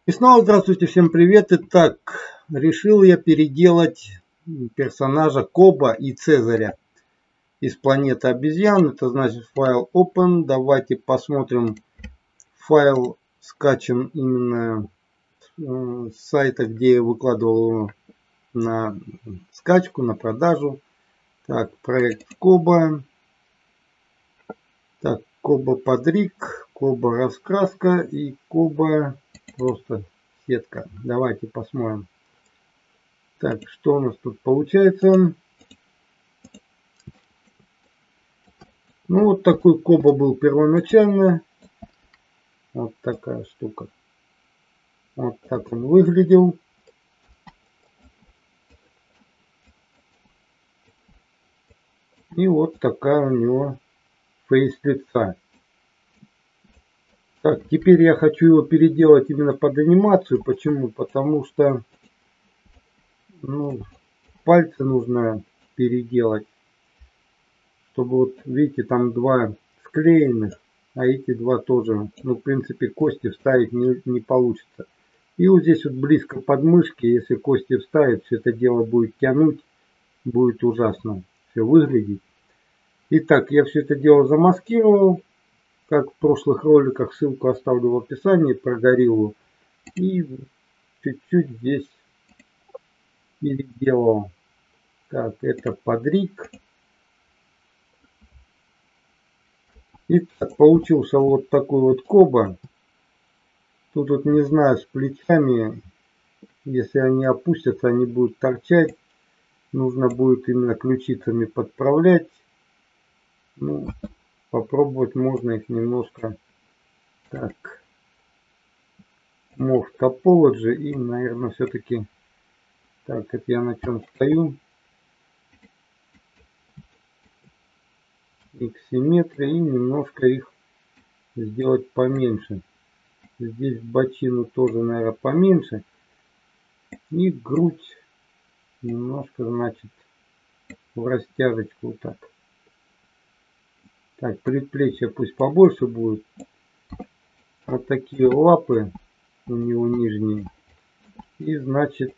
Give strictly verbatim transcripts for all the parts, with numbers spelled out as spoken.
И снова здравствуйте, всем привет. Итак, решил я переделать персонажа Коба и Цезаря из планеты обезьян. Это значит файл open. Давайте посмотрим. Файл скачан именно с сайта, где я выкладывал его на скачку, на продажу. Так, проект Коба. Так, Коба подриг, Коба раскраска и Коба просто сетка. Давайте посмотрим. Так, что у нас тут получается? Ну, вот такой Коба был первоначально. Вот такая штука. Вот так он выглядел. И вот такая у него фейс лица. Так, теперь я хочу его переделать именно под анимацию. Почему? Потому что ну, пальцы нужно переделать. Чтобы вот, видите, там два склеенных, а эти два тоже. Ну, в принципе, кости вставить не, не получится. И вот здесь вот близко подмышки, если кости вставить, все это дело будет тянуть, будет ужасно все выглядеть. Итак, я все это дело замаскировал, как в прошлых роликах, ссылку оставлю в описании про гориллу. И чуть-чуть здесь переделал. Так, это подриг. Итак, получился вот такой вот Коба. Тут вот не знаю, с плечами, если они опустятся, они будут торчать. Нужно будет именно ключицами подправлять. Ну, попробовать можно их немножко. Так. Morph Topology. И, наверное, все-таки... Так, это я на чем стою. X-симметрия. И немножко их сделать поменьше. Здесь бочину тоже, наверное, поменьше. И грудь немножко, значит, в растяжечку вот так. Так, предплечье пусть побольше будет. Вот такие лапы у него нижние. И, значит,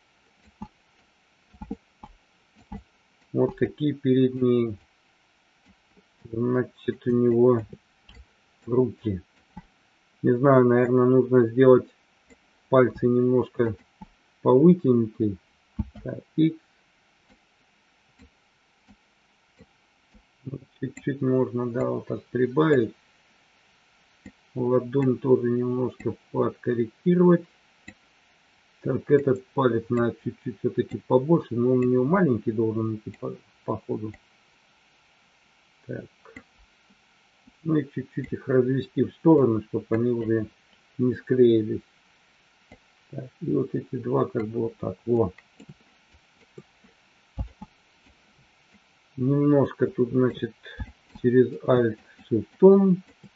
вот такие передние, значит, у него руки. Не знаю, наверное, нужно сделать пальцы немножко повытянутые. Так, и чуть-чуть можно, да, вот так прибавить. Ладонь тоже немножко подкорректировать. Так, этот палец надо чуть-чуть все-таки побольше, но он у него маленький должен идти по, по ходу. Так. Ну и чуть-чуть их развести в стороны, чтобы они уже не склеились. Так, и вот эти два как бы вот так. Вот. Немножко тут, значит, через Alt Shift.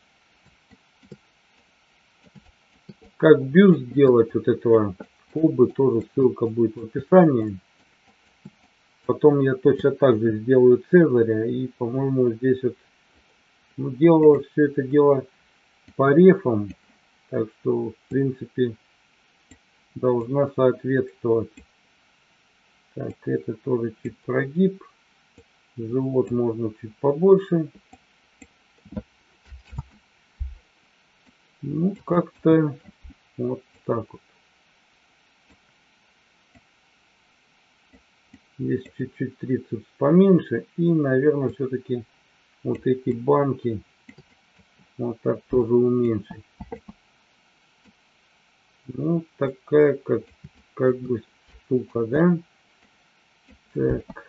Как бюст сделать вот этого Кобы, тоже ссылка будет в описании. Потом я точно так же сделаю Цезаря. И, по-моему, здесь вот ну, делал все это дело по рефам. Так что, в принципе, должна соответствовать. Так, это тоже чуть прогиб. Живот можно чуть побольше. Ну, как-то вот так вот. Здесь чуть-чуть трицепс поменьше. И, наверное, все-таки вот эти банки вот так тоже уменьшить. Ну, такая как, как бы штука, да? Так.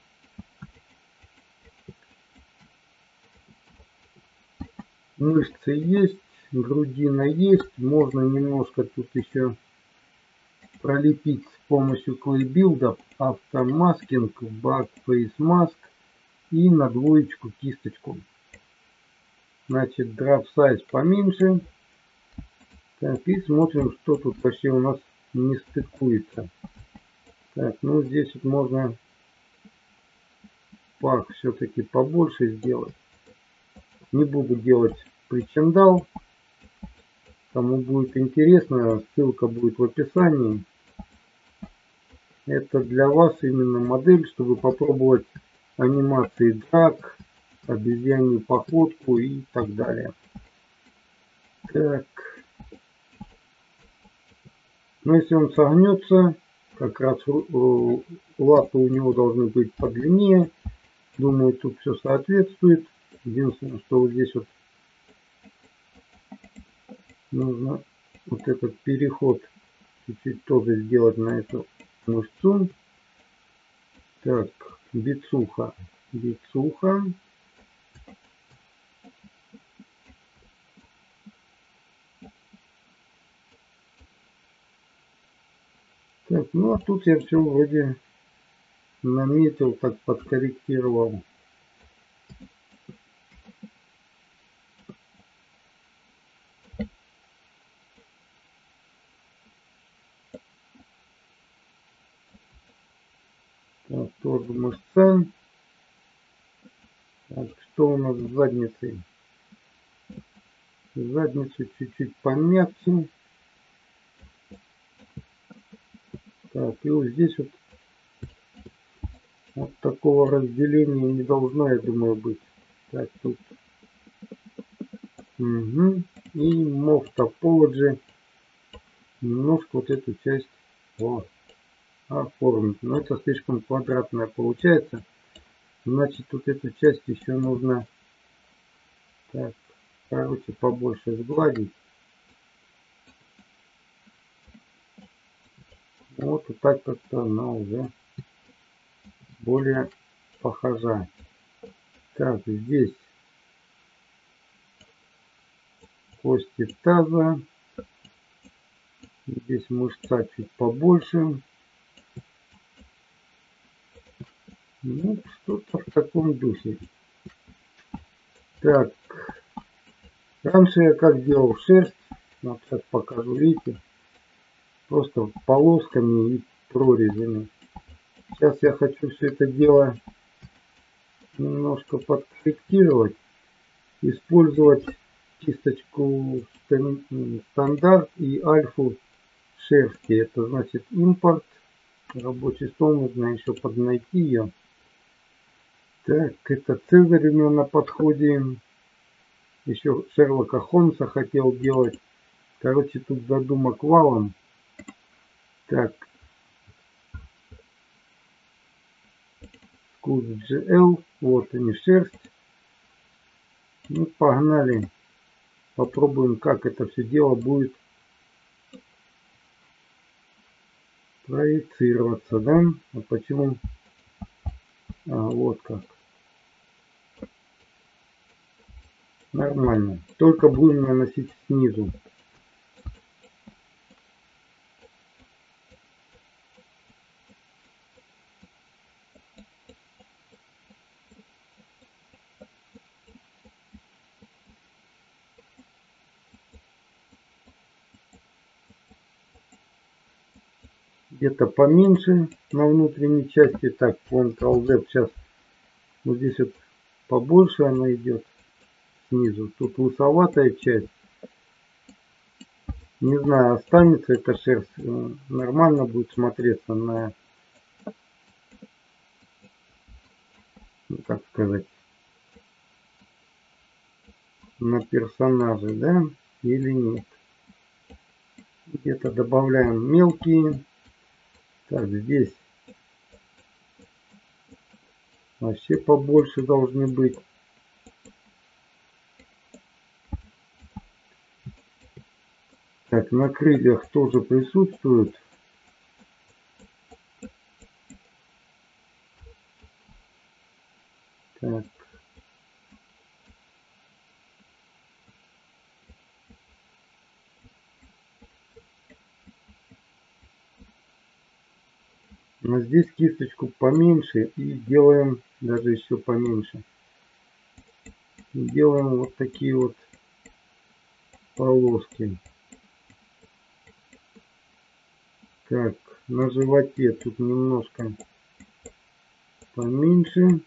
Мышцы есть, грудина есть. Можно немножко тут еще пролепить с помощью клейбилдов автомаскинг, backface mask и на двоечку кисточку. Значит, drop size поменьше. Так, и смотрим, что тут вообще у нас не стыкуется. Так, ну здесь вот можно пах все-таки побольше сделать. Не буду делать причиндал. Кому будет интересно, ссылка будет в описании. Это для вас именно модель, чтобы попробовать анимации драк, обезьянью походку и так далее. Так. Но если он согнется, как раз лапы у него должны быть подлиннее. Думаю, тут все соответствует. Единственное, что вот здесь вот нужно вот этот переход чуть-чуть тоже сделать на эту мышцу. Так, бицуха, бицуха. Так, ну а тут я все вроде наметил, так подкорректировал. Так, тоже мышца. Так, что у нас с задницей? Задницу чуть-чуть помягче. Так, и вот здесь вот вот такого разделения не должно, я думаю, быть. Так, тут. Угу. И Moff Topology. Немножко вот эту часть вот, оформить. Но это слишком квадратная получается. Значит, вот эту часть еще нужно, так, короче, побольше сгладить. Вот и так как-то она уже более похожа. Так, здесь кости таза. Здесь мышца чуть побольше. Ну, что-то в таком духе. Так. Раньше я как делал шерсть. Вот сейчас покажу, видите. Просто полосками и прорезями. Сейчас я хочу все это дело немножко подкорректировать. Использовать кисточку стандарт и альфу шерсти. Это значит импорт. Рабочий стол нужно еще поднайти ее. Так, это Цезарь у меня на подходе. Еще Шерлока Холмса хотел делать. Короче, тут задумок валом. Так. Скуз джи эл. Вот они, шерсть. Ну, погнали. Попробуем, как это все дело будет проецироваться, да? А почему? А, вот как. Нормально. Только будем наносить снизу. Где-то поменьше на внутренней части. Так, Ctrl-Z сейчас. Вот здесь вот побольше она идет снизу. Тут лысоватая часть. Не знаю, останется эта шерсть. Нормально будет смотреться на, ну, как сказать, на персонаже, да? Или нет. Где-то добавляем мелкие. Так, здесь вообще побольше должны быть. Так, на крыльях тоже присутствуют. Так. Но здесь кисточку поменьше и делаем даже еще поменьше. Делаем вот такие вот полоски. Так, на животе тут немножко поменьше.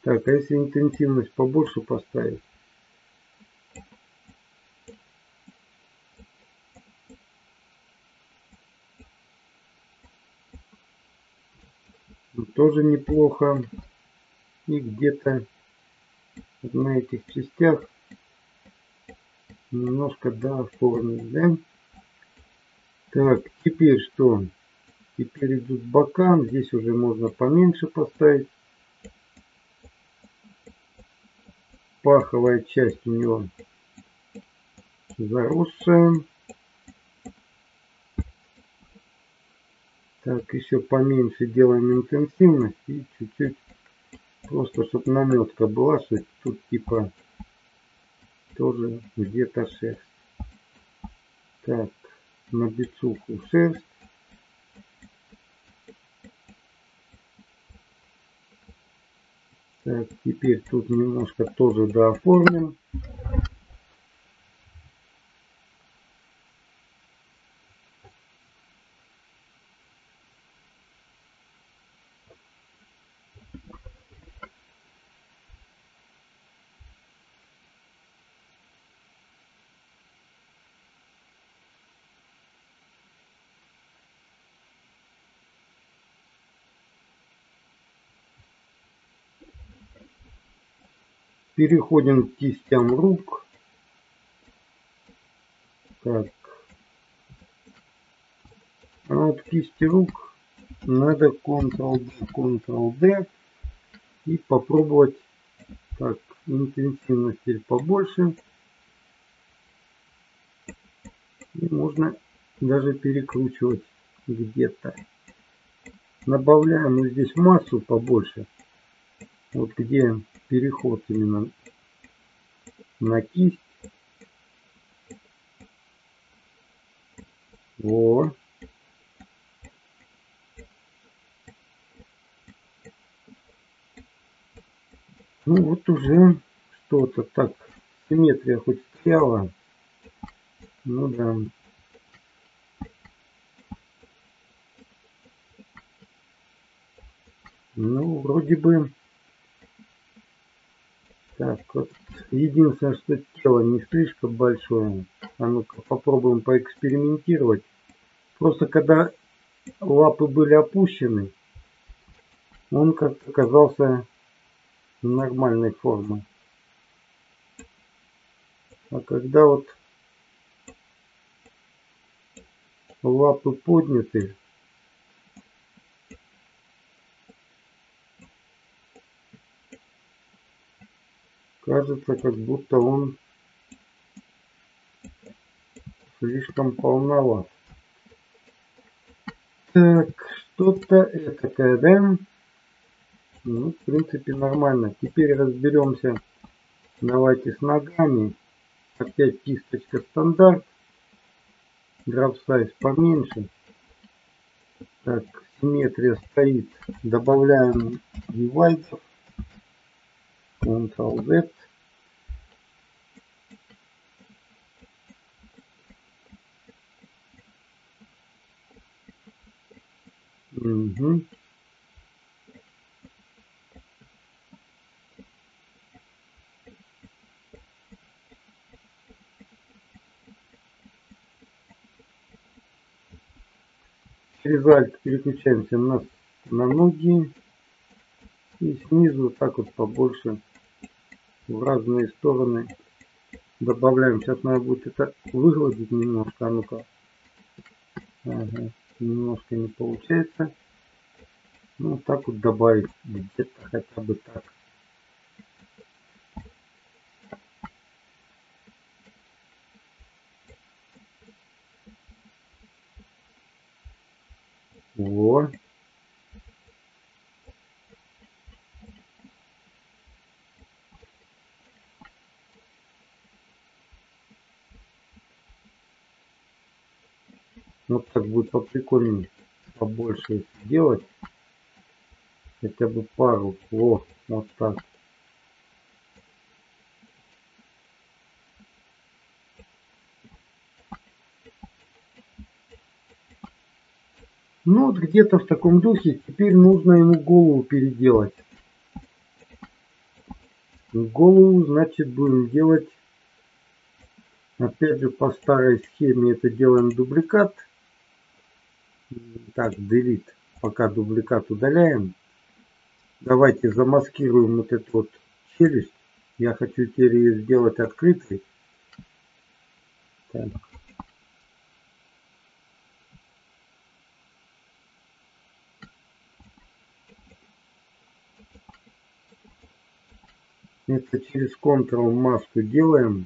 Так, а если интенсивность побольше поставить? Тоже неплохо. И где-то на этих частях немножко дооформить, да? Так, теперь что? Теперь идут бокам. Здесь уже можно поменьше поставить. Паховая часть у него заросшая. Так, еще поменьше делаем интенсивность и чуть-чуть, просто чтобы наметка была, что тут типа тоже где-то шерсть. Так, на бицуху шерсть. Так, теперь тут немножко тоже дооформим. Переходим к кистям рук. Так. А вот кисти рук надо контрол-D, контрол-D и попробовать. Так, интенсивность теперь побольше. И можно даже перекручивать где-то. Добавляем вот здесь массу побольше. Вот где переход именно на кисть. О. Ну вот уже что-то так. Симметрия хоть стояла. Ну да. Ну, вроде бы. Так, вот. Единственное, что тело не слишком большое. А ну-ка попробуем поэкспериментировать. Просто когда лапы были опущены, он как-то казался нормальной формы. А когда вот лапы подняты, кажется, как будто он слишком полноват. Так, что-то этакое, да? Ну, в принципе, нормально. Теперь разберемся. Давайте с ногами. Опять кисточка стандарт. Drop size поменьше. Так, симметрия стоит. Добавляем дивайдер. контрол-Z. Угу. Результат переключаемся на, на ноги. И снизу так вот побольше в разные стороны добавляем. Сейчас надо будет это выгладить немножко. А ну-ка. Ага. Немножко не получается. Ну, так вот добавить где-то хотя бы так. Во. Вот так будет поприкольнее, побольше делать. Хотя бы пару. Во, вот так. Ну вот где-то в таком духе. Теперь нужно ему голову переделать. Голову, значит, будем делать опять же по старой схеме. Это делаем дубликат. Так, delete. Пока дубликат удаляем. Давайте замаскируем вот эту вот челюсть. Я хочу теперь ее сделать открытой. Так. Это через Ctrl маску делаем.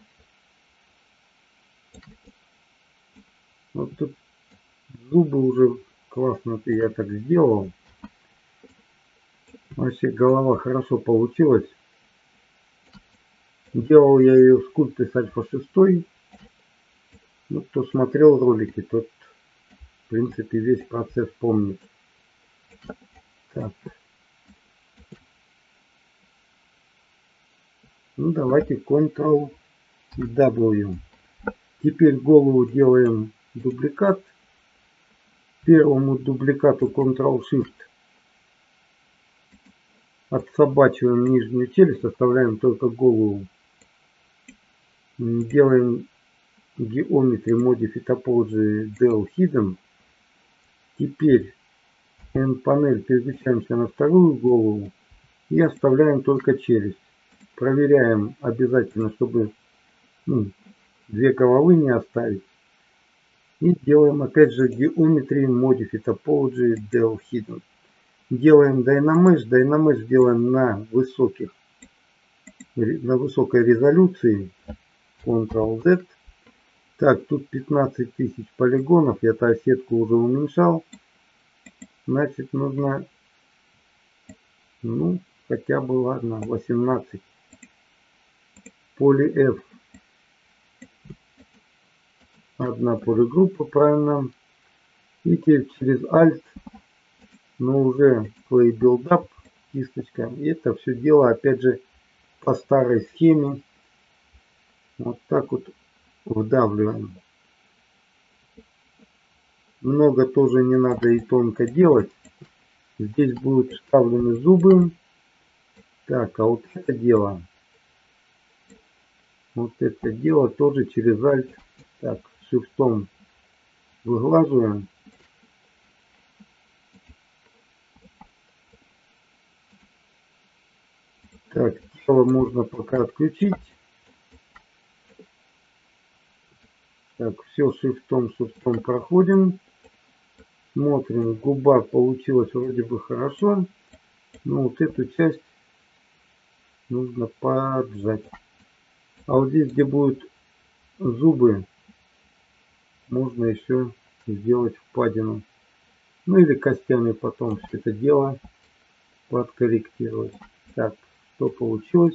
Вот тут зубы уже классно я так сделал. Вообще голова хорошо получилась. Делал я ее в скульпте с альфа шесть. Ну, кто смотрел ролики, тот в принципе весь процесс помнит. Так. Ну давайте Ctrl W. Теперь голову делаем дубликат. Первому дубликату Ctrl Shift. Отсобачиваем нижнюю челюсть, оставляем только голову. Делаем Geometry Modify Topology del Hidden. Теперь End панель, переключаемся на вторую голову и оставляем только челюсть. Проверяем обязательно, чтобы ну, две головы не оставить. И делаем опять же Geometry Modify Topology del Hidden. Делаем Dynamesh. Dynamesh делаем на высоких, на высокой резолюции. Ctrl Z. Так, тут пятнадцать тысяч полигонов. Я-то сетку уже уменьшал. Значит, нужно, ну, хотя бы, ладно, восемнадцать. Поли F. Одна полигруппа, правильно. И теперь через Alt, но уже Play Build Up, кисточка. И это все дело, опять же, по старой схеме. Вот так вот вдавливаем. Много тоже не надо и тонко делать. Здесь будут вставлены зубы. Так, а вот это дело. Вот это дело тоже через Alt. Так, шифтом выглаживаем. Так, тело можно пока отключить. Так, все шифтом, шифтом проходим. Смотрим, губа получилась вроде бы хорошо. Но вот эту часть нужно поджать. А вот здесь, где будут зубы, можно еще сделать впадину. Ну или костями потом все это дело подкорректировать. Так, что получилось?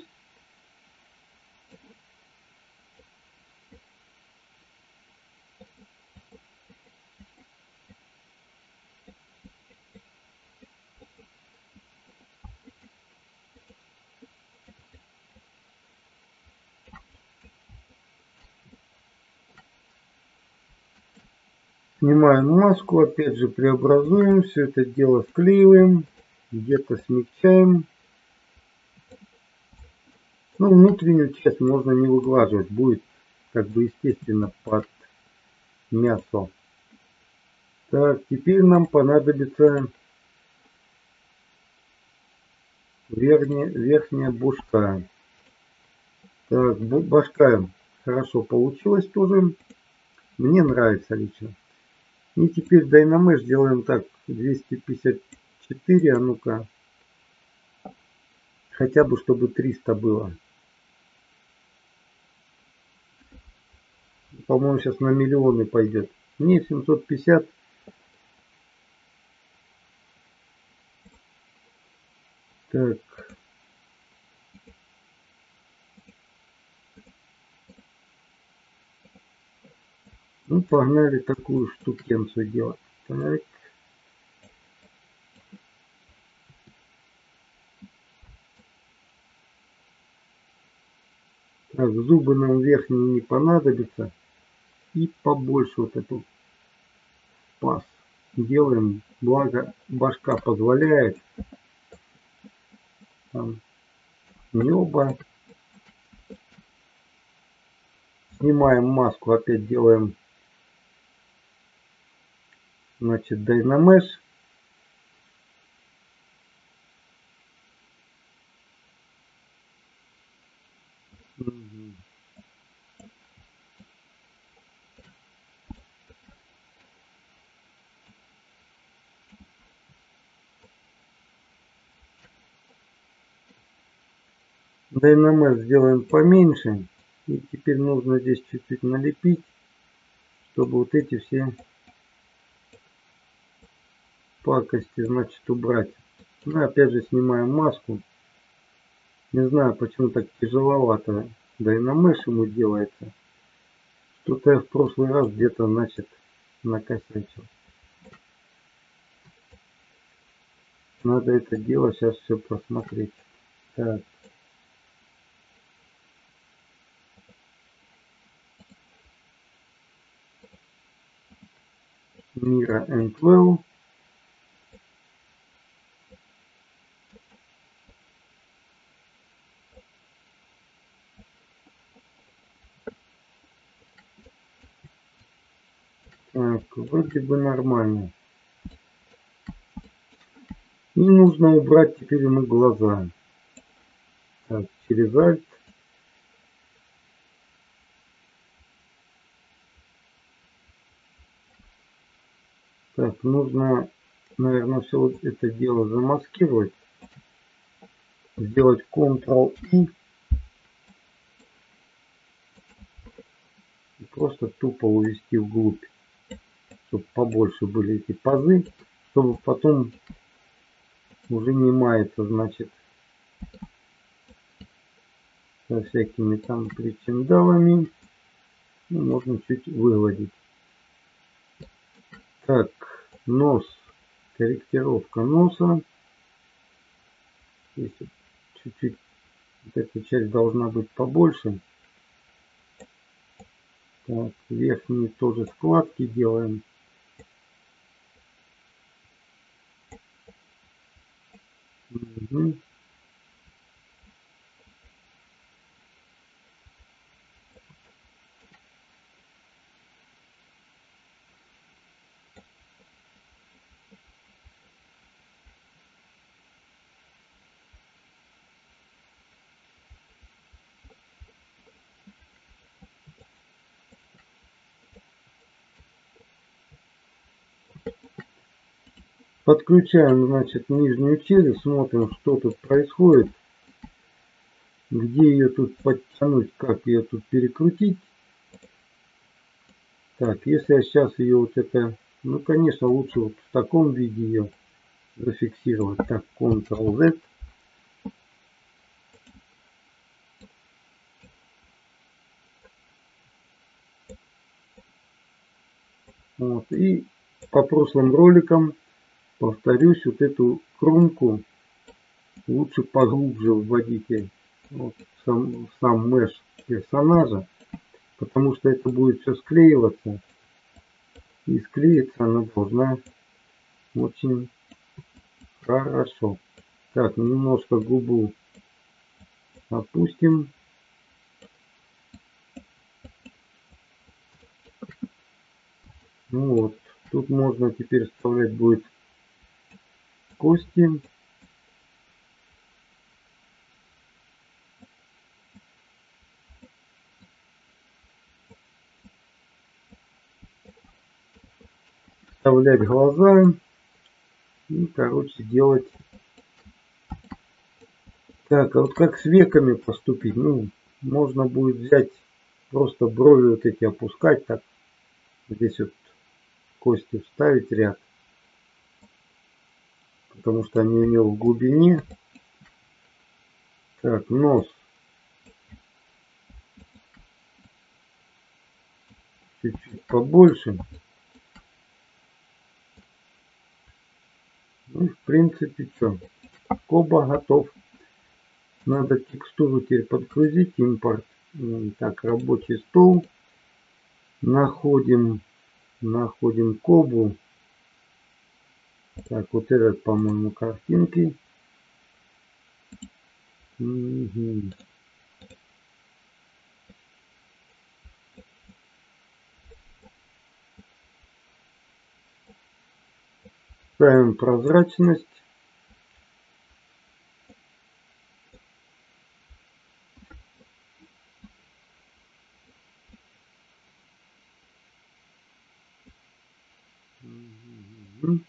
Снимаем маску, опять же преобразуем, все это дело склеиваем, где-то смягчаем. Ну, внутреннюю часть можно не выглаживать, будет как бы естественно под мясо. Так, теперь нам понадобится верхняя, верхняя башка. Так, башка хорошо получилась тоже. Мне нравится лично. И теперь Dynamesh делаем так, двести пятьдесят четыре, а ну-ка, хотя бы чтобы триста было. По-моему, сейчас на миллионы пойдет. Не, семьсот пятьдесят. Так. Ну, погнали такую штукенцию делать. Так. Так, зубы нам верхние не понадобятся. И побольше вот эту паз делаем. Благо башка позволяет. Там небо. Снимаем маску, опять делаем, значит, Dynamesh. Dynamesh сделаем поменьше. И теперь нужно здесь чуть-чуть налепить, чтобы вот эти все пакости, значит, убрать. Ну, опять же, снимаем маску. Не знаю, почему так тяжеловато Dynamesh ему делается. Что-то я в прошлый раз где-то, значит, накосячил. Надо это дело сейчас все просмотреть. Так. Мира and Well. Так, вроде бы нормально. И нужно убрать теперь ему глаза. Так, через Alt. Так, нужно, наверное, все вот это дело замаскировать. Сделать контрол-И. И просто тупо увести вглубь. Чтобы побольше были эти пазы. Чтобы потом уже не мается, значит, со всякими там причиндалами. Ну, можно чуть выгладить. Так, нос. Корректировка носа. Здесь чуть-чуть вот эта часть должна быть побольше. Так, верхние тоже складки делаем. Угу. Подключаем, значит, нижнюю челюсть, смотрим, что тут происходит, где ее тут подтянуть, как ее тут перекрутить. Так, если я сейчас ее вот это, ну, конечно, лучше вот в таком виде ее зафиксировать. Так, контрол-Z. Вот, и по прошлым роликам повторюсь, вот эту кромку лучше поглубже вводите вот, сам, сам меш персонажа, потому что это будет все склеиваться, и склеиться она должна очень хорошо. Так, немножко губу опустим. Ну вот, тут можно теперь вставлять будет кости. Вставлять глаза. И, короче, делать. Так, а вот как с веками поступить? Ну, можно будет взять, просто брови вот эти опускать, так, здесь вот кости вставить ряд, потому что они у него в глубине. Так, нос. Чуть-чуть побольше. Ну, в принципе, что, Коба готов. Надо текстуру теперь подгрузить, импорт. Так, рабочий стол. Находим, находим Кобу. Так, вот этот, по-моему, картинки. Угу. Ставим прозрачность. Угу.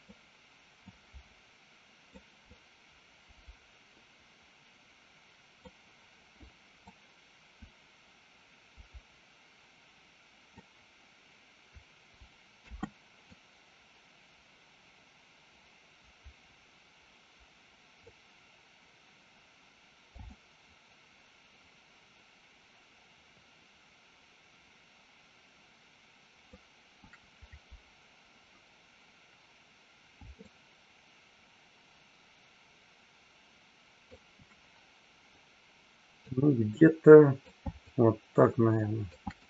Ну, где-то вот так, наверное.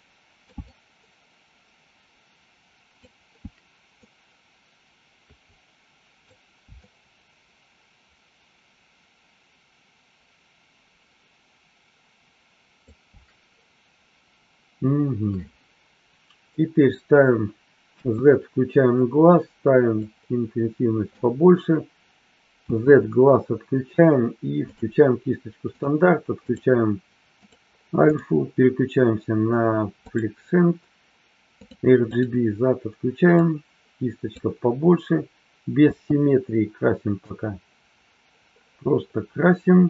Угу. Теперь ставим Z, включаем глаз, ставим интенсивность побольше. Z глаз отключаем и включаем кисточку стандарт, отключаем альфу, переключаемся на Flexent, эр джи би зад отключаем, кисточка побольше, без симметрии красим пока. Просто красим.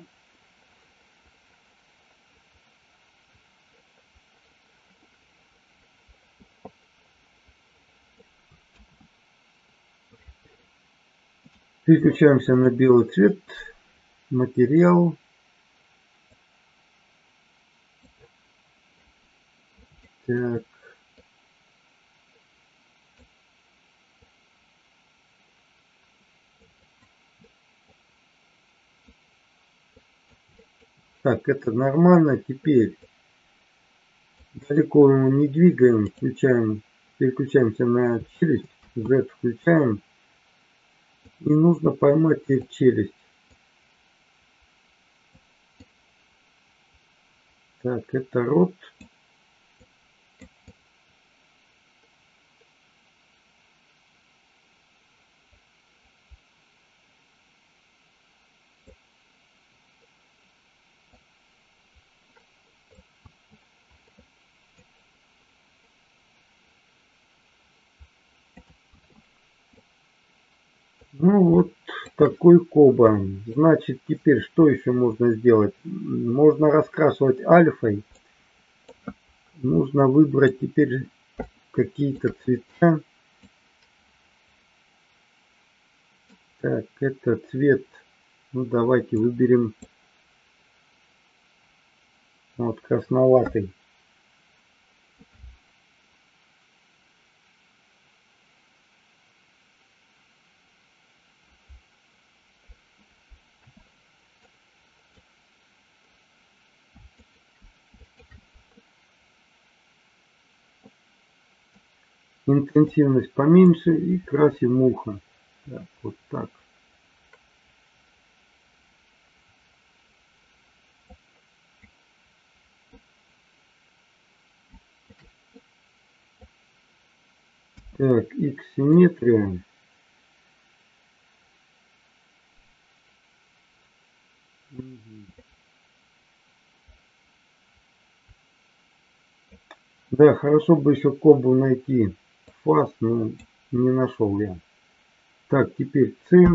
Переключаемся на белый цвет, материал. Так. Так, это нормально. Теперь далеко его не двигаем, включаем, переключаемся на челюсть, Z включаем. И нужно поймать теперь челюсть. Так, это рот. Ну вот такой коба. Значит, теперь что еще можно сделать? Можно раскрашивать альфой. Нужно выбрать теперь какие-то цвета. Так, это цвет. Ну давайте выберем вот красноватый. Интенсивность поменьше и красим ухо. Так, вот так. Так, X симметрия. Да, хорошо бы еще кобу найти. Фаз, но не нашел я. Так, теперь C.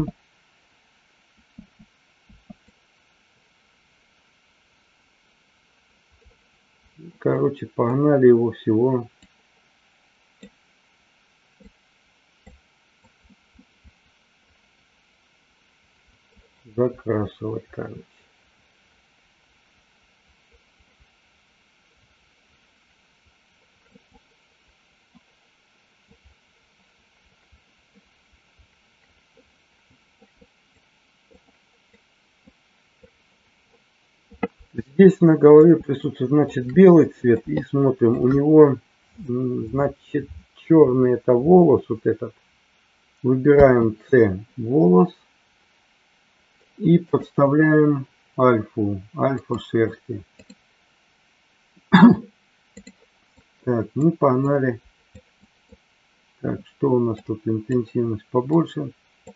Короче, погнали его всего. Закрашивать, короче. Здесь на голове присутствует, значит, белый цвет. И смотрим, у него, значит, черный это волос, вот этот. Выбираем C волос. И подставляем альфу, альфа шерсти. Так, ну погнали. Так, что у нас тут? Интенсивность побольше.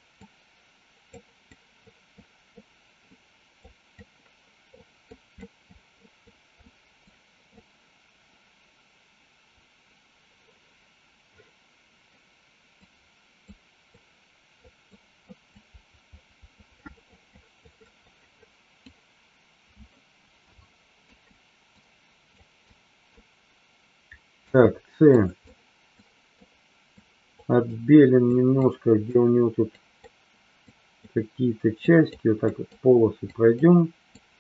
Так, С. Отбелим немножко, где у него тут какие-то части. Вот так вот полосы пройдем.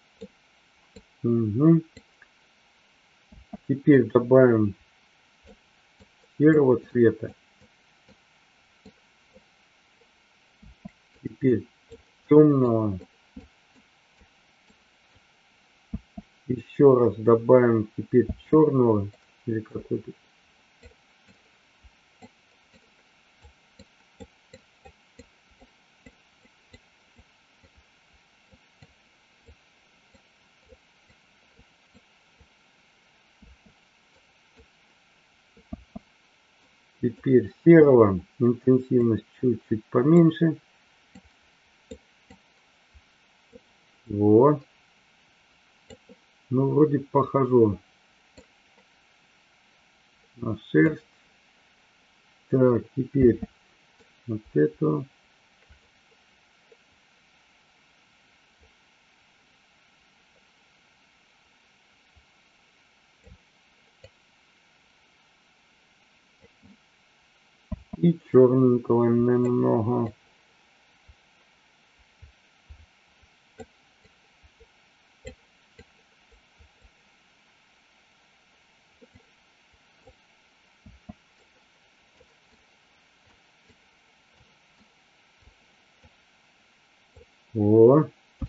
Угу. Теперь добавим серого цвета. Теперь темного. Еще раз добавим теперь черного. Или какой-то. Теперь серого. Интенсивность чуть-чуть поменьше. Вот. Ну, вроде похожу на шерсть. Так, теперь вот это. И черненького немного. О.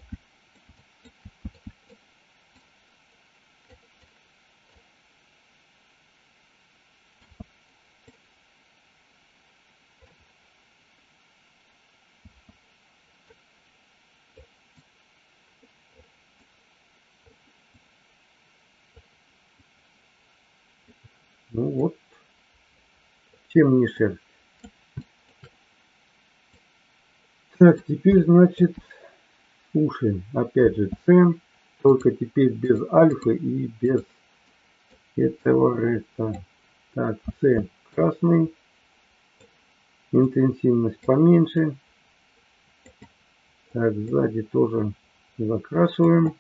Ну вот. Чем не шерсть? Так, теперь, значит, уши. Опять же, С. Только теперь без альфы и без этого реста. Так, С красный. Интенсивность поменьше. Так, сзади тоже закрашиваем.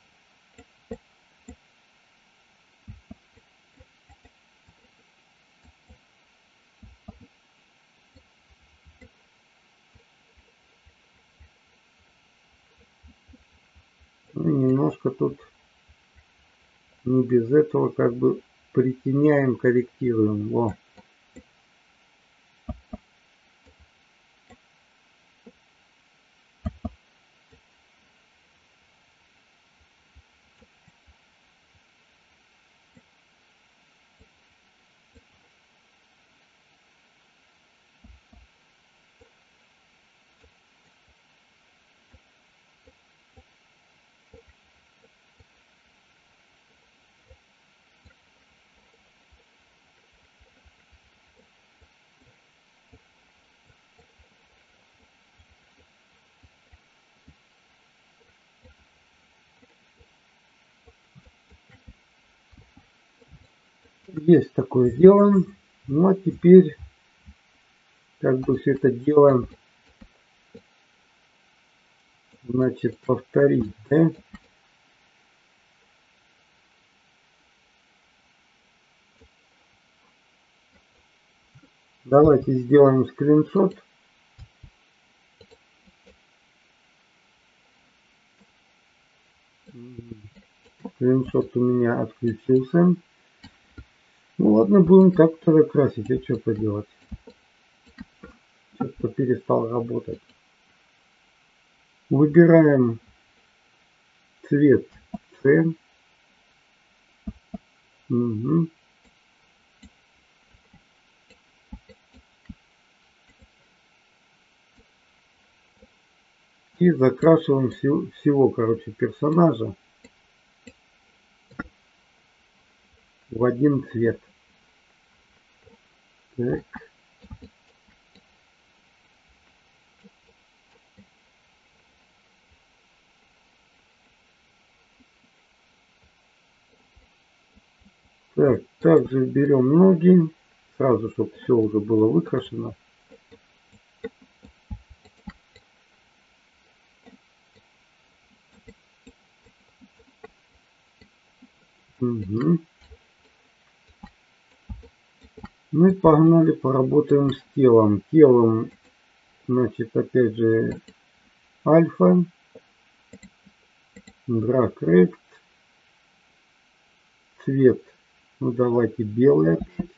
Ну, немножко тут не без этого как бы притеняем, корректируем. Во. Есть такое дело. Ну а теперь как бы все это дело, значит, повторить, да? Давайте сделаем скриншот. Скриншот у меня отключился. Ну ладно, будем так-то закрасить. А что поделать? Что-то перестал работать. Выбираем цвет С. Угу. И закрашиваем всего, всего короче, персонажа в один цвет. Так. Так, также берем ноги, сразу, чтобы все уже было выкрашено. Угу. Ну и погнали, поработаем с телом. Телом, значит, опять же, альфа, Drag Rect, цвет, ну давайте белый опять.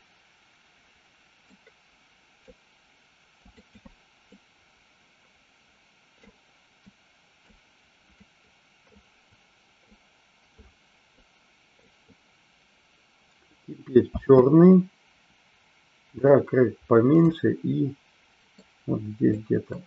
Теперь черный, Drag Rect поменьше и вот здесь где-то.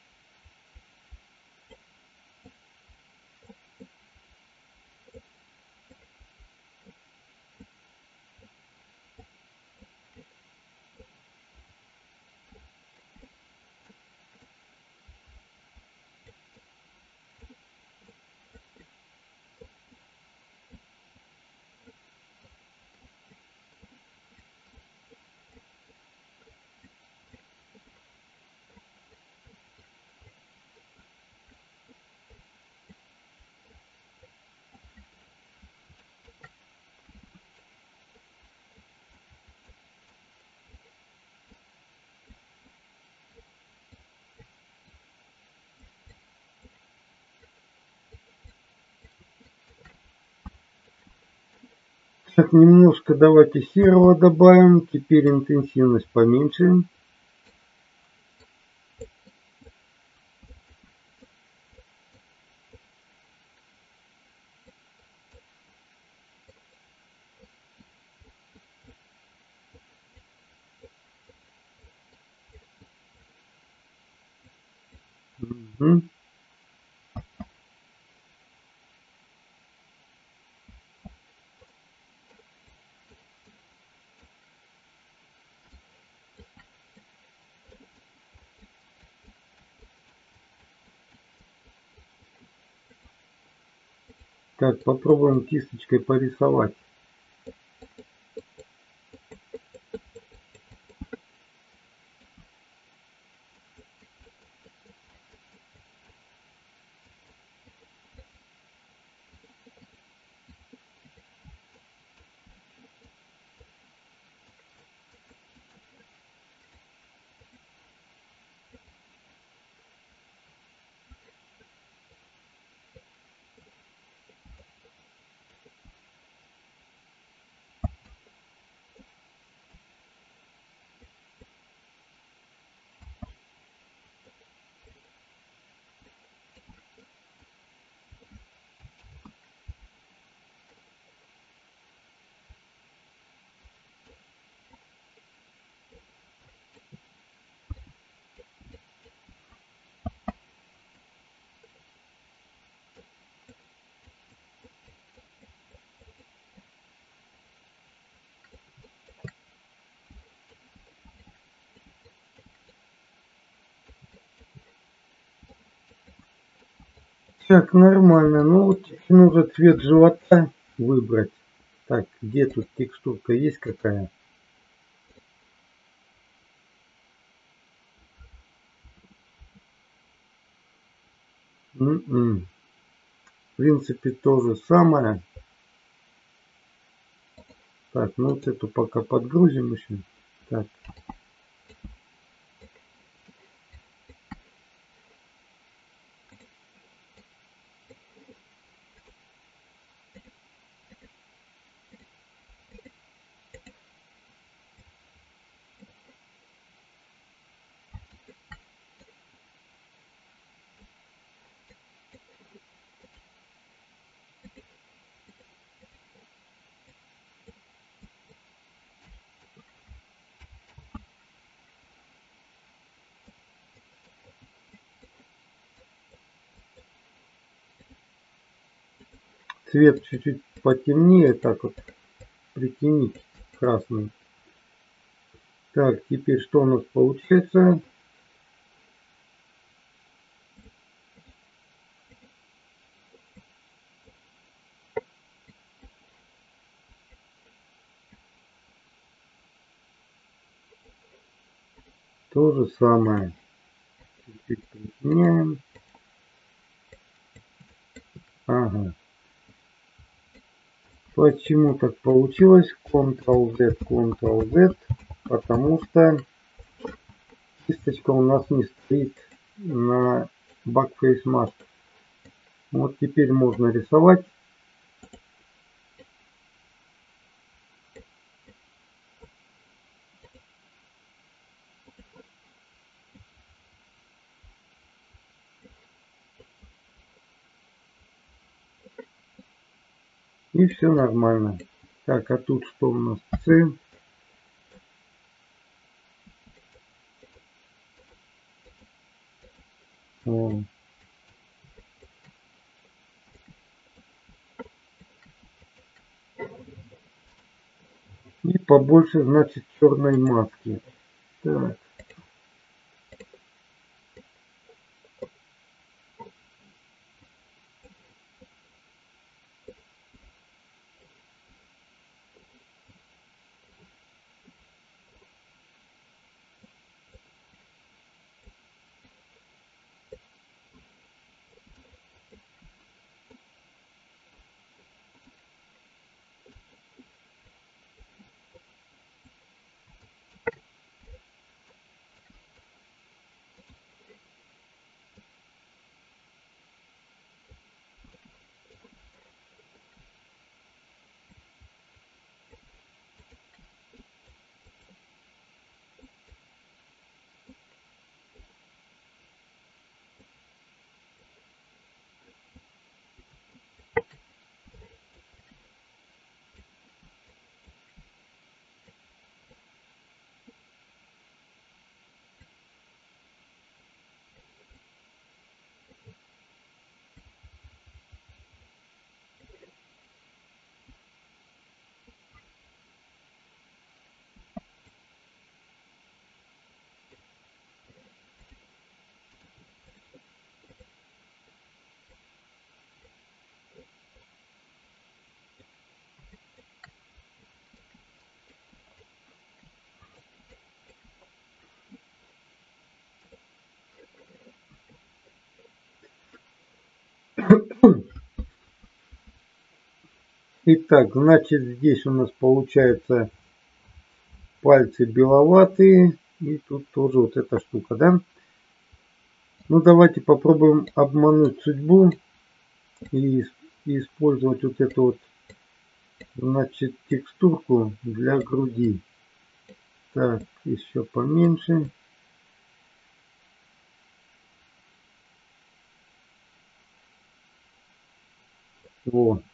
Так, немножко давайте серого добавим. Теперь интенсивность поменьше. Угу. Так, попробуем кисточкой порисовать. Так, нормально. Ну вот нужно цвет живота выбрать. Так, где тут текстурка есть какая? М-м. В принципе, то же самое. Так, ну вот эту пока подгрузим еще. Так. цвет чуть-чуть потемнее, так вот притянить красный. Так, теперь что у нас получается? То же самое. Чуть-чуть притеняем. Ага. Почему так получилось? контрол-Z, контрол-Z. Потому что кисточка у нас не стоит на Backface Mask. Вот теперь можно рисовать. И все нормально. Так, а тут что у нас? С. О. И побольше, значит, черной маски. Так. Итак, значит, здесь у нас получается пальцы беловатые. И тут тоже вот эта штука, да? Ну, давайте попробуем обмануть судьбу и использовать вот эту вот, значит, текстурку для груди. Так, еще поменьше. Вот.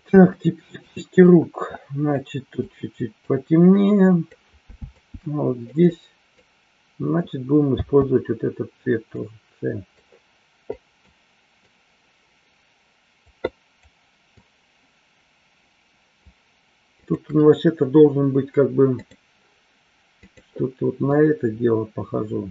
Так, теперь кисти рук. Значит, тут чуть-чуть потемнее. А вот здесь, значит, будем использовать вот этот цвет тоже. С. Тут он вообще-то должен быть как бы что-то вот на это дело похожу.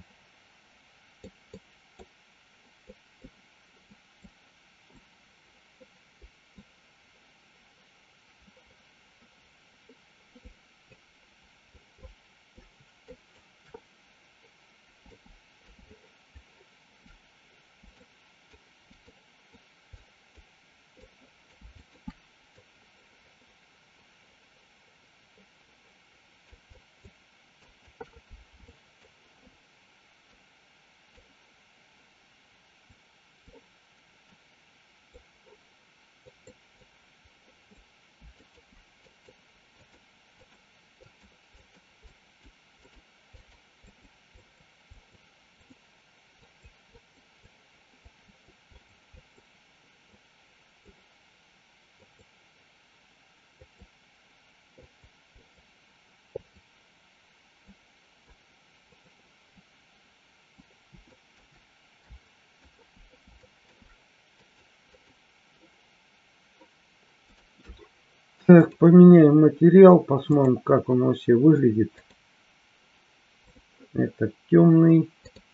Так, поменяем материал, посмотрим, как он вообще выглядит. Это темный.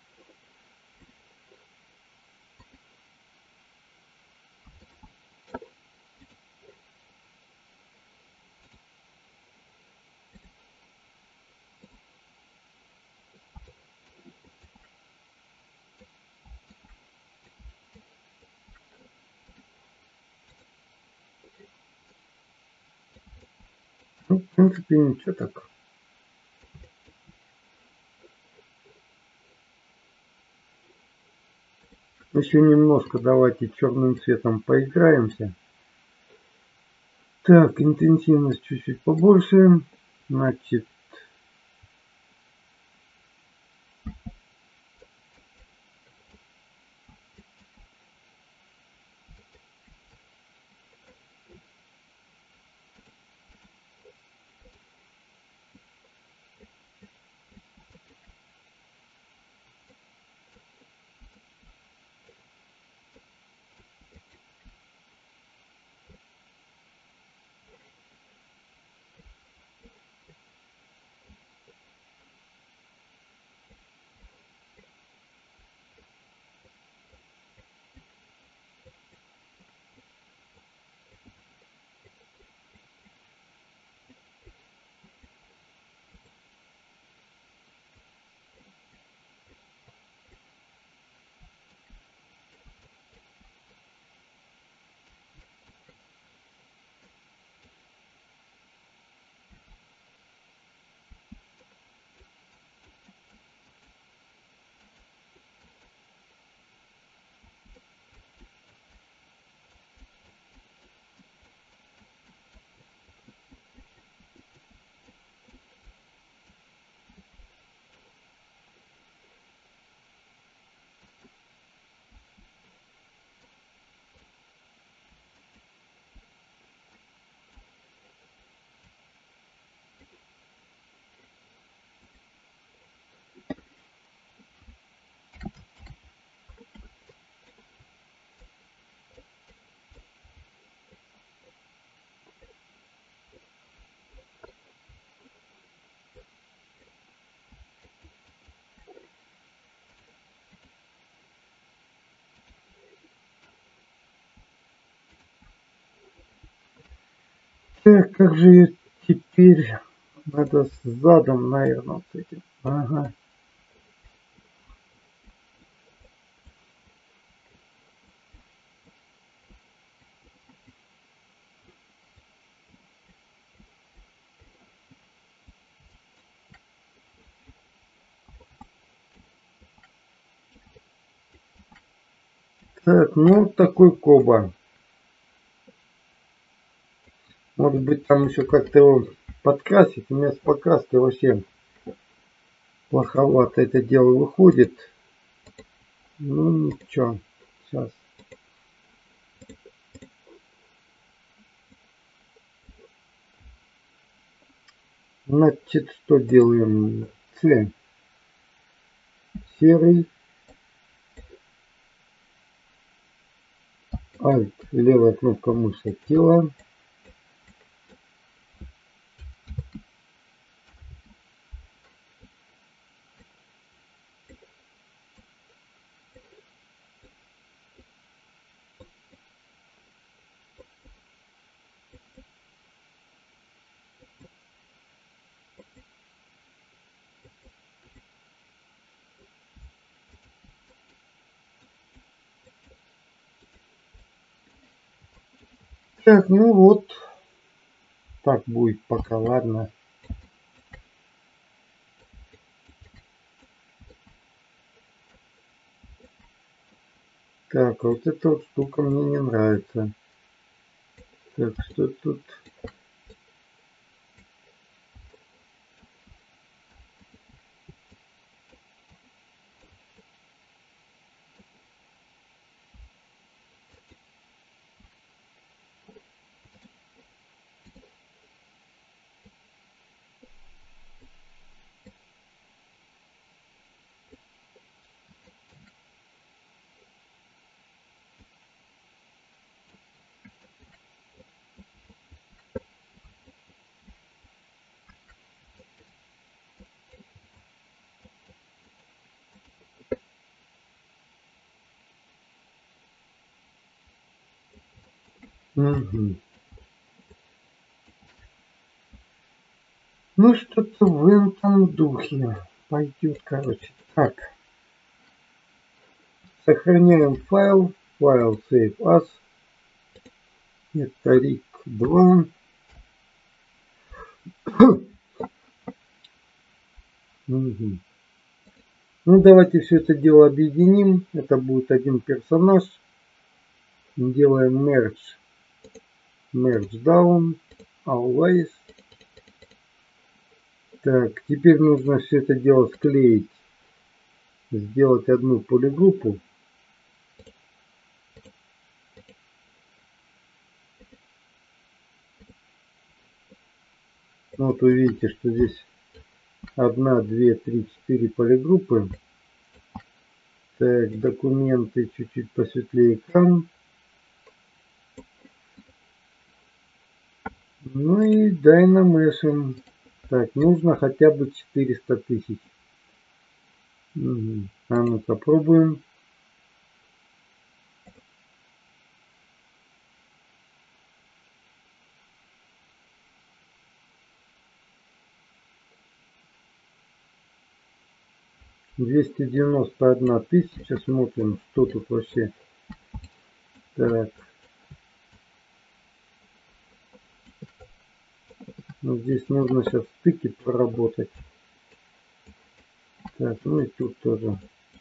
Ну, в принципе, ничего так. Еще немножко давайте черным цветом поиграемся. Так, интенсивность чуть-чуть побольше. Значит, так, как же я теперь... Надо с задом, наверное, с этим. Ага. Так, ну такой коба. Может быть, там еще как-то его подкрасить. У меня с покраской вообще плоховато это дело выходит. Ну, ничего. Сейчас. Значит, что делаем? C. Серый. Alt. Левая кнопка мыши. Тело. Так, ну вот. Так будет пока, ладно. Так, а вот эта вот штука мне не нравится. Так, что тут? Угу. Ну, что-то в этом духе пойдет, короче. Так. Сохраняем файл. Файл save as. Это рик два. Угу. Ну, давайте все это дело объединим. Это будет один персонаж. Делаем merge. Merge down. Always. Так, теперь нужно все это дело склеить. Сделать одну полигруппу. Вот вы видите, что здесь одна, две, три, четыре полигруппы. Так, документы, чуть-чуть посветлее экран. Ну и Dynameshing. Так, нужно хотя бы четыреста тысяч. Угу. А ну попробуем. двести девяносто одна тысяча. Смотрим, что тут вообще. Так. Ну, здесь нужно сейчас стыки проработать. Так, ну и тут тоже.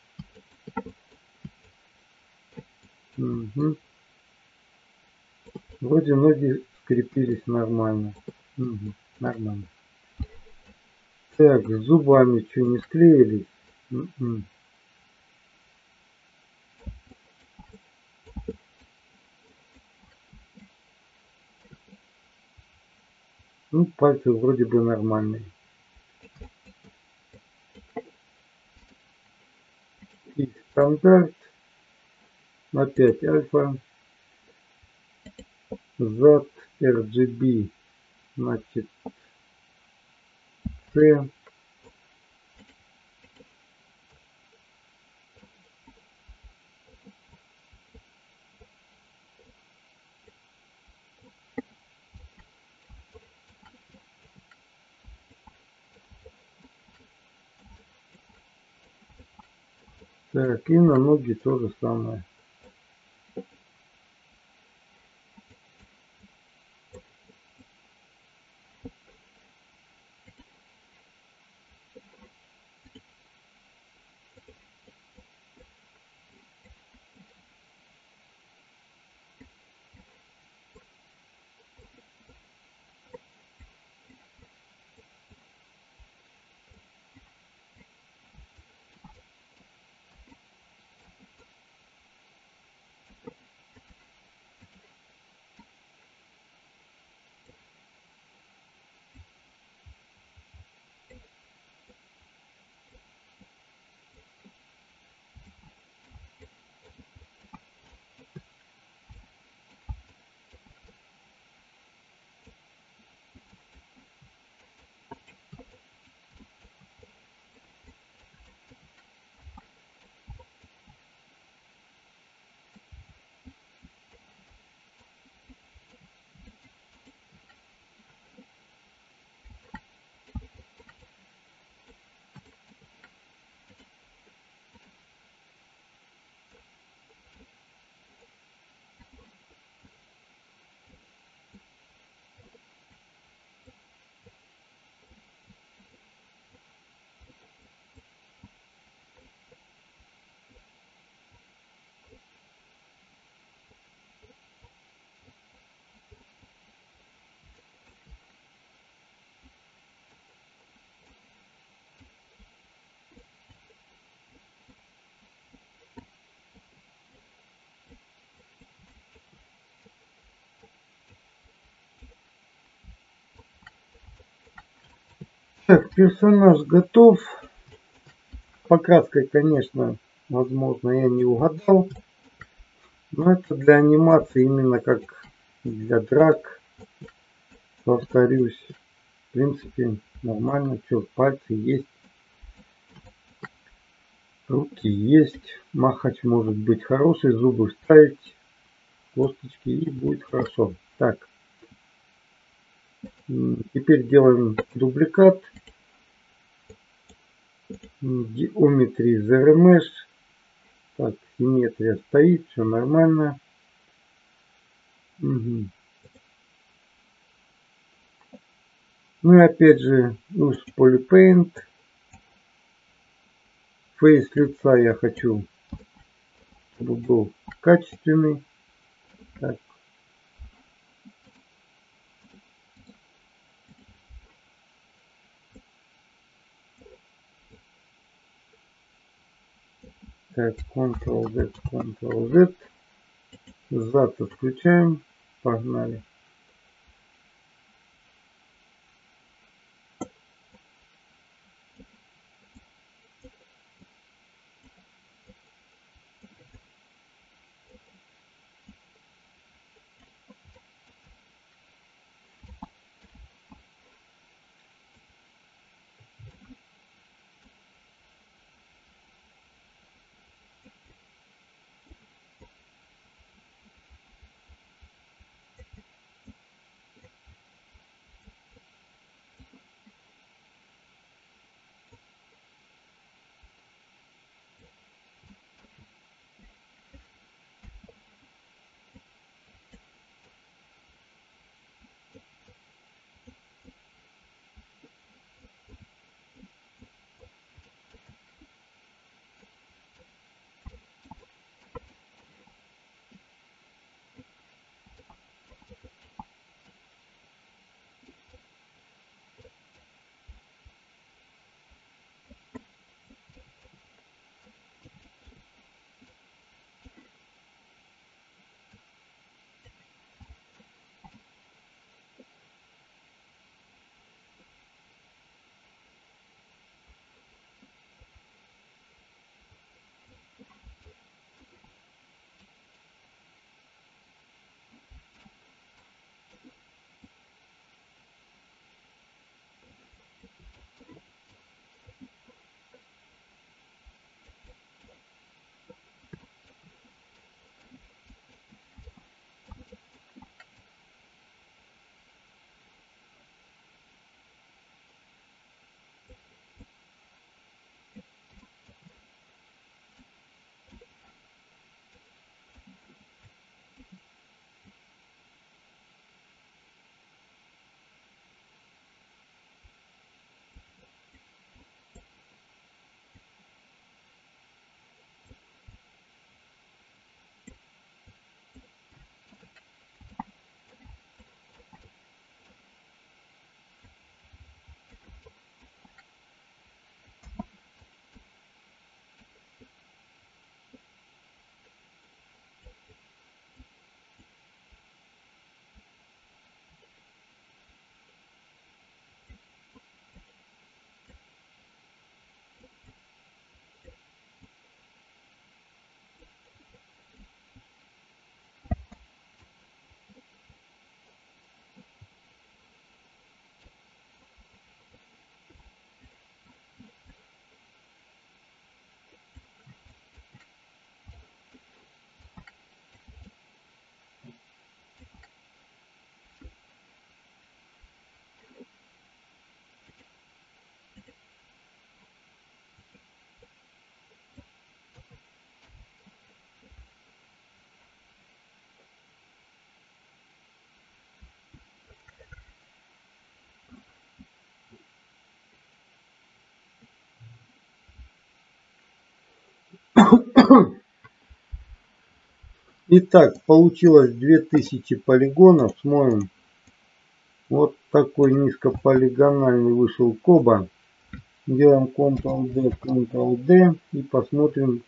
Угу. Вроде ноги скрепились нормально. Угу. Нормально. Так, с зубами что, не склеились? У-у. Ну, пальцы вроде бы нормальные. И стандарт. Опять альфа. зад эр джи би. Значит, C. Так, и на ноги то же самое. Так, персонаж готов. Покраской, конечно, возможно, я не угадал. Но это для анимации именно как для драк. Повторюсь. В принципе, нормально. Что, пальцы есть. Руки есть. Махач может быть хороший. Зубы вставить. Косточки и будет хорошо. Так. Теперь делаем дубликат. Geometry зет Mesh. Так, симметрия стоит, все нормально. Угу. Ну и опять же, Use Polypaint. Фейс лица я хочу, чтобы был качественный. Так. Так, Ctrl-Z, Ctrl-Z. Зад отключаем. Погнали. Итак, получилось две тысячи полигонов. Смотрим. Вот такой низкополигональный вышел коба. Делаем Ctrl-D, Ctrl-D и посмотрим.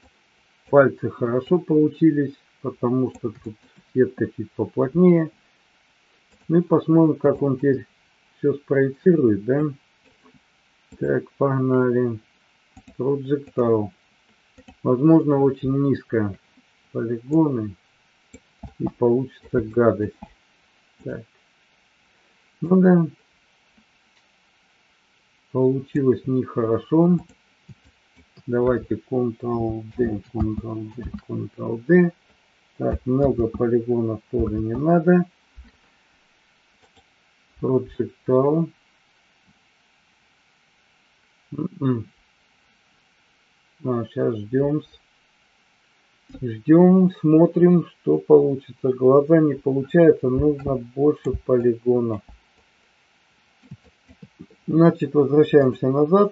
Пальцы хорошо получились, потому что тут сетка чуть поплотнее. Ну и посмотрим, как он теперь все спроецирует, да? Так, погнали. Projectile. Возможно, очень низко полигоны и получится гадость. Так. Ну да. Получилось нехорошо. Давайте Ctrl-D, Ctrl-D, Ctrl-D. Так, много полигонов тоже не надо. Projectile. М-м. А, сейчас ждем. Ждем, смотрим, что получится. Глаза не получается, нужно больше полигонов. Значит, возвращаемся назад.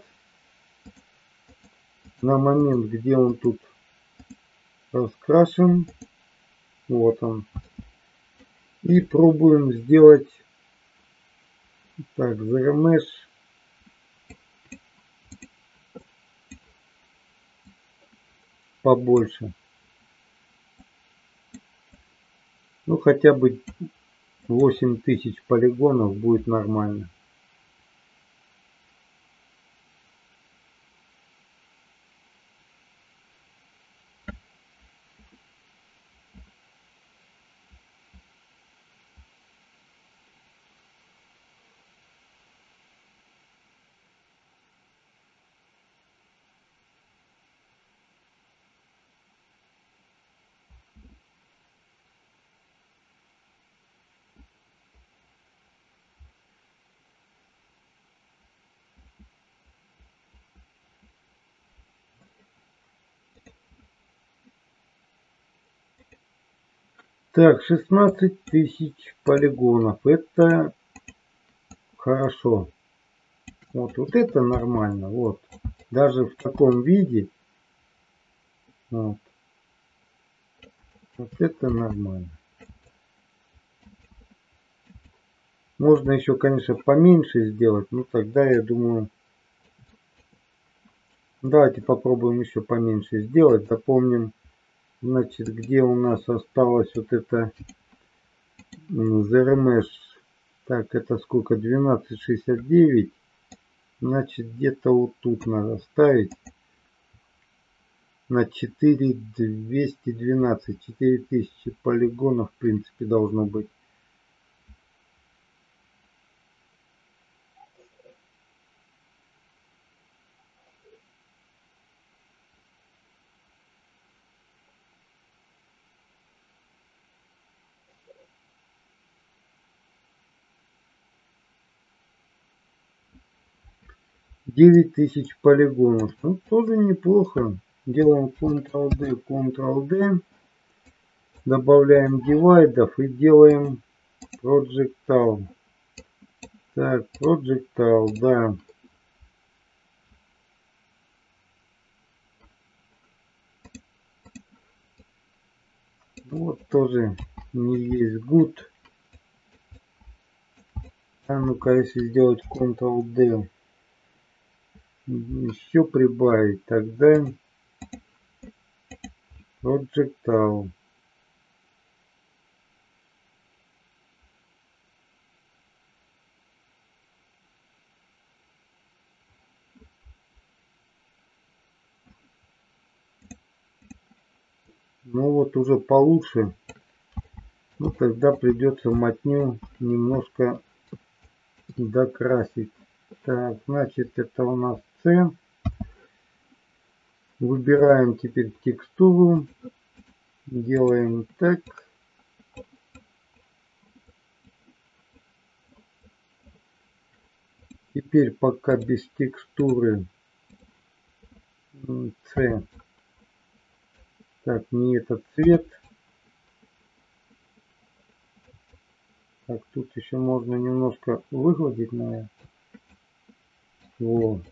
На момент, где он тут раскрашен. Вот он. И пробуем сделать так, зет эр меш побольше. Ну, хотя бы восемь тысяч полигонов будет нормально. Так, шестнадцать тысяч полигонов. Это хорошо. Вот, вот это нормально. Вот. Даже в таком виде. Вот. Вот это нормально. Можно еще, конечно, поменьше сделать. Но тогда, я думаю... Давайте попробуем еще поменьше сделать. Запомним, значит, где у нас осталось вот это зет эр меш. Так, это сколько? двенадцать шестьдесят девять. Значит, где-то вот тут надо ставить. На четыре двести двенадцать. четыре тысячи полигонов, в принципе, должно быть. девять тысяч полигонов. Ну, тоже неплохо. Делаем Ctrl-D, Ctrl-D. Добавляем дивайдов и делаем Projectile. Так, Projectile, да. Вот тоже не есть good. А ну-ка, если сделать Ctrl-D, еще прибавить, тогда Projectile. Ну вот уже получше. Ну тогда придется мотню немножко докрасить. Так, значит, это у нас C. Выбираем теперь текстуру. Делаем так. Теперь пока без текстуры C. Так, не этот цвет. Так, тут еще можно немножко выгладить, наверное. Вот.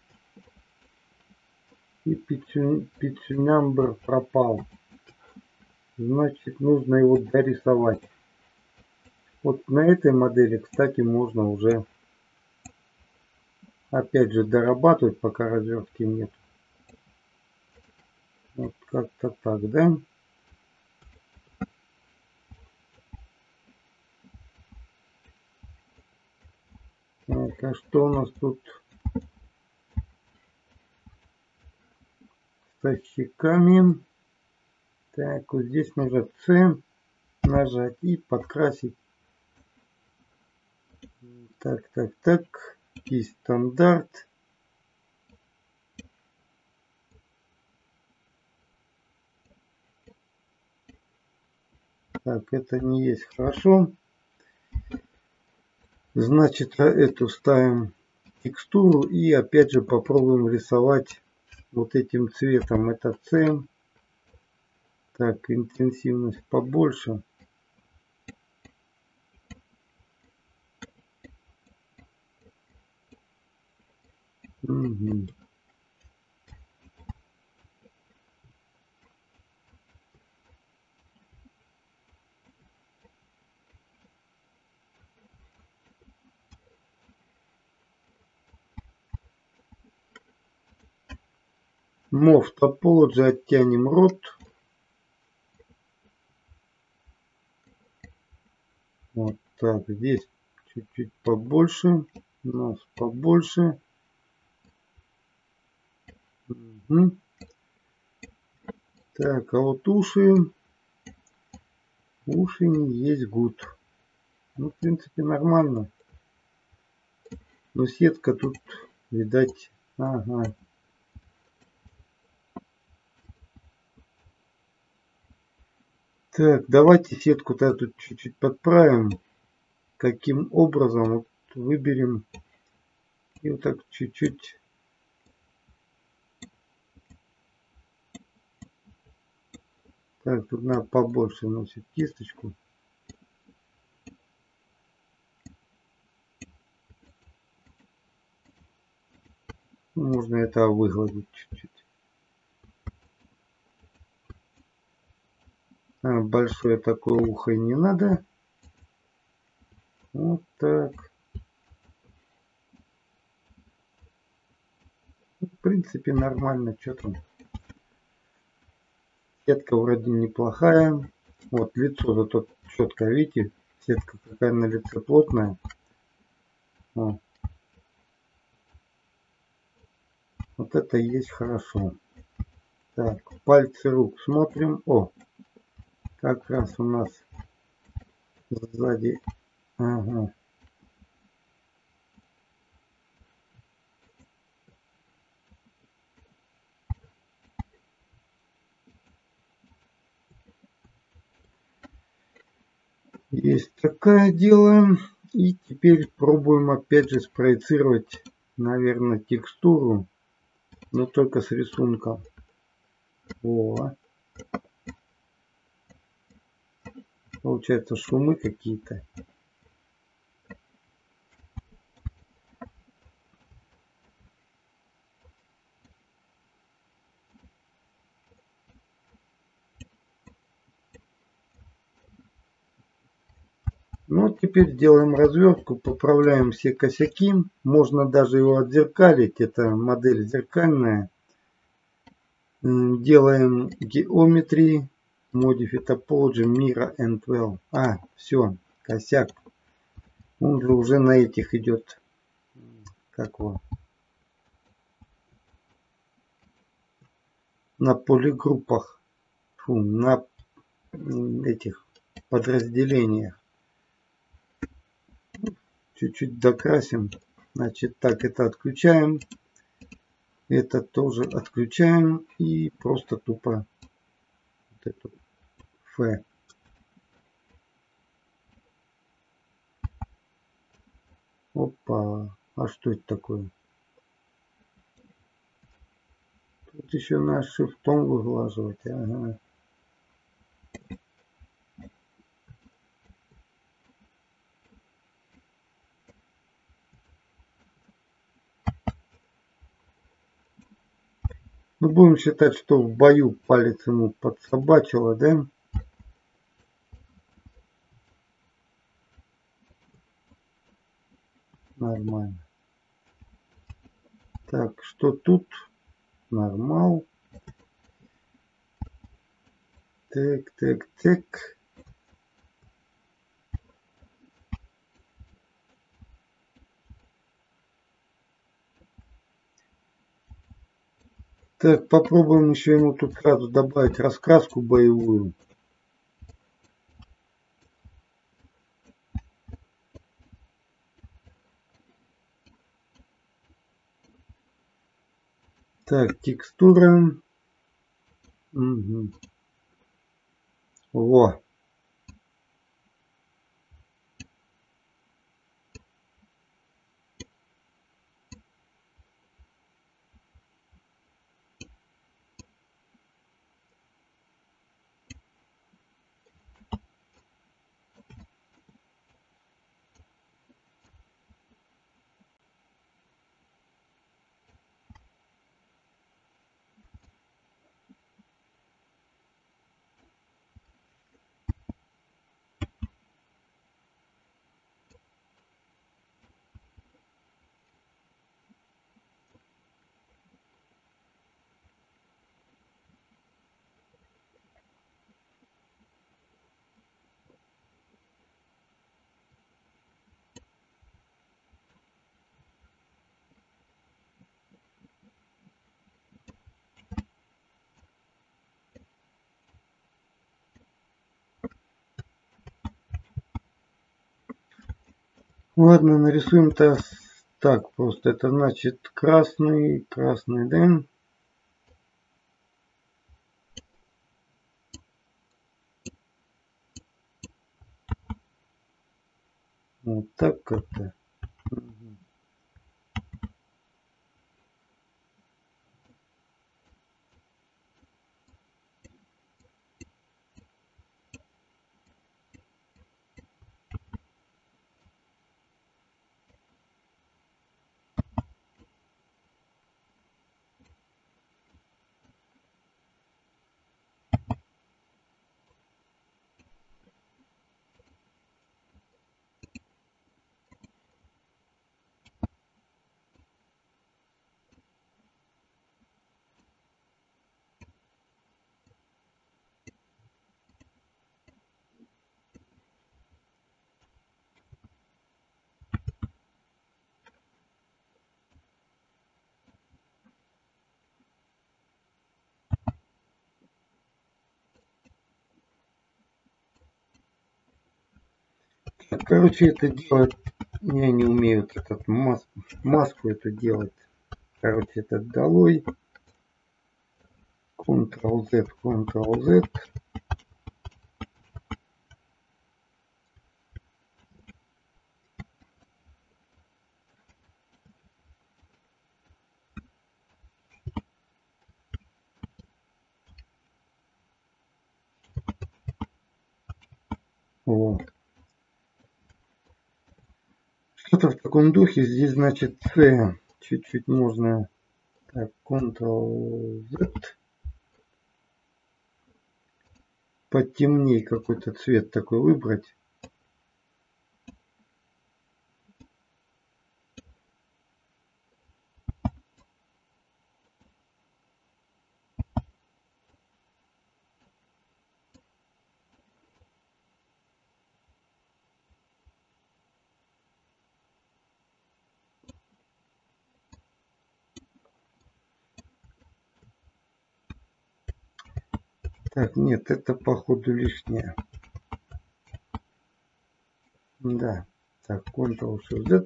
И pitch number пропал. Значит, нужно его дорисовать. Вот на этой модели, кстати, можно уже опять же дорабатывать, пока развертки нет. Вот как-то так, да? Так, а что у нас тут? поставщиками. Так, вот здесь нужно С нажать и подкрасить. Так, так, так. И стандарт. Так, это не есть хорошо. Значит, эту ставим текстуру и опять же попробуем рисовать вот этим цветом. Это С. Так, интенсивность побольше. Угу. Move Topology оттянем рот. Вот так, здесь чуть-чуть побольше, нос побольше. Угу. Так, а вот уши, уши не есть гуд. Ну, в принципе, нормально. Но сетка тут, видать, ага. Так, давайте сетку-то тут чуть-чуть подправим. Каким образом? Вот выберем и вот так чуть-чуть. Так, тут надо побольше носить кисточку. Можно это выгладить чуть-чуть. А, большое такое ухо не надо. Вот так. В принципе, нормально. Что там? Сетка вроде неплохая. Вот лицо зато четко, видите? Сетка какая на лице плотная. О. Вот это и есть хорошо. Так, пальцы рук смотрим. О, как раз у нас сзади. Ага. Есть такое дело. И теперь пробуем опять же спроецировать, наверное, текстуру, но только с рисунка. О. Получается шумы какие-то. Ну, теперь делаем развертку, поправляем все косяки. Можно даже его отзеркалить. Это модель зеркальная. Делаем Geometry, Modify Topology, Mirror and Well. А, все, косяк. Он же уже на этих идет. Как его? На полигруппах. Фу, на этих подразделениях. Чуть-чуть докрасим. Значит, так, это отключаем. Это тоже отключаем. И просто тупо вот эту F. Опа. А что это такое? Тут еще надо шрифтом выглаживать. Ага. Ну, будем считать, что в бою палец ему подсобачило, да? Нормально. Так, что тут? Нормал. Так, так, так. Так, попробуем еще ему тут сразу добавить раскраску боевую. Так, текстура. Угу. Во. Ладно, нарисуем-то так просто. Это значит красный, красный, да? Вот так как-то. Угу. Короче, это делать я не умею вот этот мас, маску эту делать. Короче, это долой. контрол-Z, контрол-Z. Вот. Что-то в таком духе. Здесь, значит, C. Чуть-чуть можно. Так, контрол-Z. Потемнее какой-то цвет такой выбрать. Так, нет, это походу лишнее. Да. Так, контрол-Z.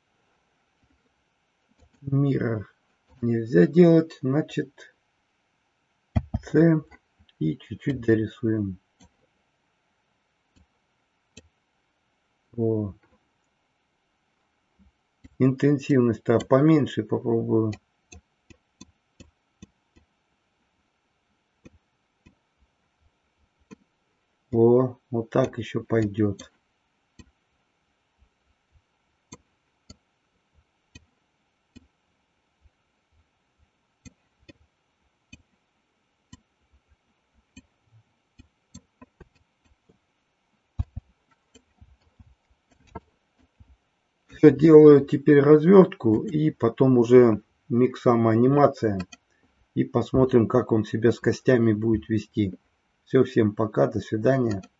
Mirror нельзя делать, значит C. И чуть-чуть дорисуем. О. Интенсивность-то поменьше попробую. О, вот так еще пойдет. Все, делаю теперь развертку и потом уже миксама анимация. И посмотрим, как он себя с костями будет вести. Все, всем пока, до свидания.